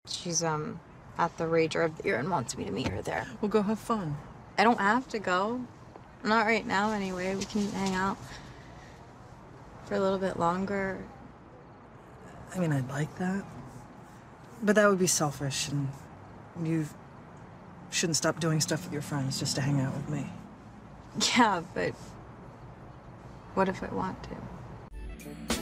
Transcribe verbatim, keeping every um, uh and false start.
She's, um, at the Rager of the Year and wants me to meet her there. Well, go have fun. I don't have to go. Not right now, anyway. We can hang out for a little bit longer. I mean, I'd like that. But that would be selfish, and you shouldn't stop doing stuff with your friends just to hang out with me. Yeah, but what if I want to?